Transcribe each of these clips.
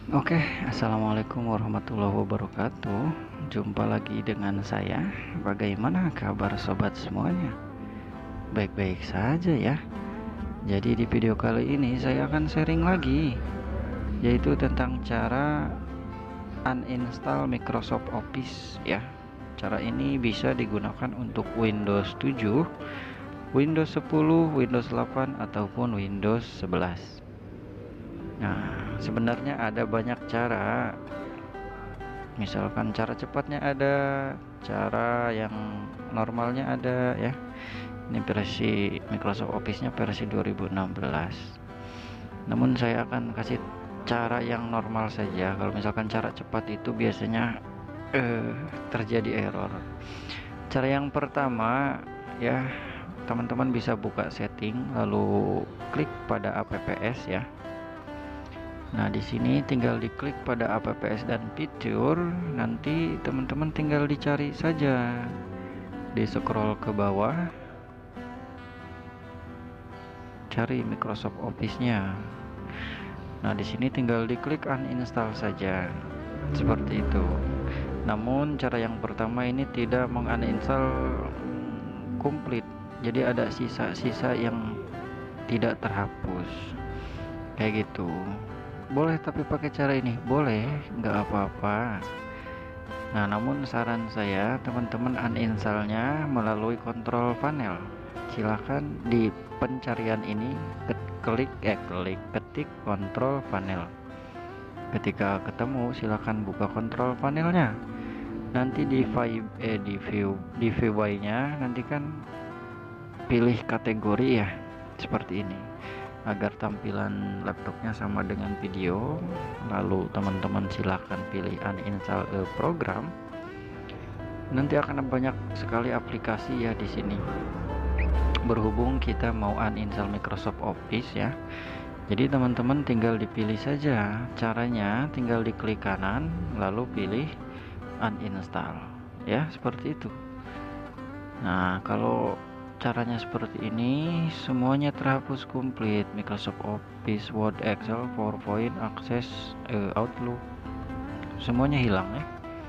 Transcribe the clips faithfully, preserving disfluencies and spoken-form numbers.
Oke, assalamualaikum warahmatullahi wabarakatuh. Jumpa lagi dengan saya. Bagaimana kabar sobat semuanya? Baik-baik saja ya. Jadi di video kali ini saya akan sharing lagi, yaitu tentang cara uninstall Microsoft Office ya. Cara ini bisa digunakan untuk Windows tujuh, Windows sepuluh, Windows delapan ataupun Windows sebelas. Nah, sebenarnya ada banyak cara. Misalkan cara cepatnya ada, cara yang normalnya ada ya. Ini versi Microsoft Office-nya versi dua ribu enam belas. Namun saya akan kasih cara yang normal saja. Kalau misalkan cara cepat itu biasanya eh, terjadi error. Cara yang pertama ya, teman-teman bisa buka setting lalu klik pada apps ya. Nah, di sini tinggal diklik pada apps dan fitur, nanti teman-teman tinggal dicari saja. Di scroll ke bawah, cari Microsoft Office-nya. Nah, di sini tinggal diklik uninstall saja. Seperti itu. Namun cara yang pertama ini tidak menguninstall komplit. Jadi ada sisa-sisa yang tidak terhapus. Kayak gitu. Boleh tapi pakai cara ini boleh, nggak apa-apa. Nah, namun saran saya teman-teman uninstallnya melalui kontrol panel. Silahkan di pencarian ini klik eh klik ketik kontrol panel. Ketika ketemu silahkan buka kontrol panelnya. Nanti di view eh di view di V Y nya nanti kan pilih kategori ya, seperti ini. Agar tampilan laptopnya sama dengan video, lalu teman-teman silahkan pilih uninstall a program. Nanti akan banyak sekali aplikasi ya di sini. Berhubung kita mau uninstall Microsoft Office ya, jadi teman-teman tinggal dipilih saja. Caranya tinggal diklik kanan lalu pilih uninstall ya, seperti itu. Nah, kalau caranya seperti ini, semuanya terhapus komplit. Microsoft Office, Word, Excel, PowerPoint, Access, eh, Outlook, semuanya hilang ya.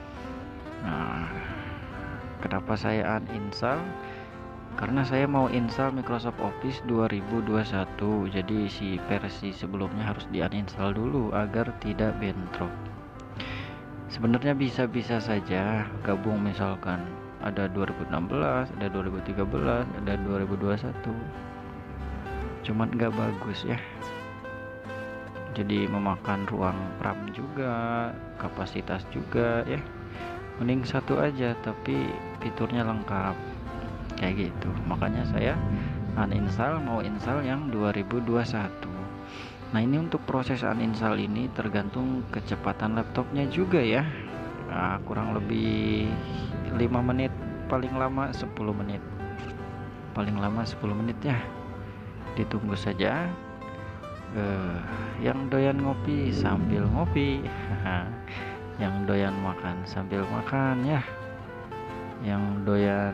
Nah, kenapa saya uninstall? Karena saya mau install Microsoft Office dua ribu dua puluh satu. Jadi si versi sebelumnya harus di uninstall dulu agar tidak bentrok. Sebenarnya bisa-bisa saja gabung, misalkan ada dua ribu enam belas, ada dua ribu tiga belas, ada dua ribu dua puluh satu. Cuman nggak bagus ya. Jadi memakan ruang RAM juga, kapasitas juga ya. Mending satu aja tapi fiturnya lengkap. Kayak gitu. Makanya saya uninstall, mau install yang dua ribu dua puluh satu. Nah, ini untuk proses uninstall ini tergantung kecepatan laptopnya juga ya. Nah, kurang lebih lima menit, paling lama sepuluh menit, paling lama sepuluh menit ya. Ditunggu saja. eh, yang doyan ngopi sambil ngopi, yang doyan makan sambil makan ya, yang doyan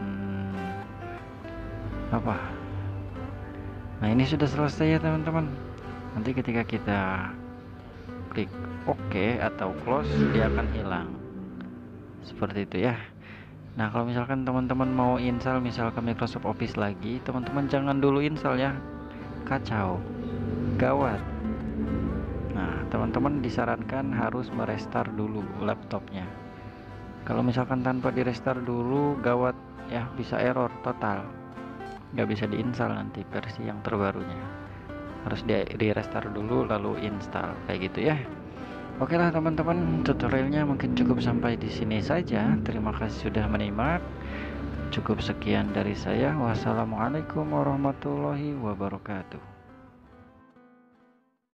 apa. Nah, ini sudah selesai ya teman-teman. Nanti ketika kita klik OK atau close, dia akan hilang seperti itu ya. Nah, kalau misalkan teman-teman mau install misalkan Microsoft Office lagi, teman-teman jangan dulu install ya, kacau, gawat. Nah, teman-teman disarankan harus merestart dulu laptopnya. Kalau misalkan tanpa di restart dulu, gawat ya, bisa error total, nggak bisa diinstal nanti versi yang terbarunya. Harus di, di restart dulu lalu install, kayak gitu ya. Oke lah teman-teman, tutorialnya mungkin cukup sampai di sini saja. Terima kasih sudah menyimak. Cukup sekian dari saya. Wassalamualaikum warahmatullahi wabarakatuh.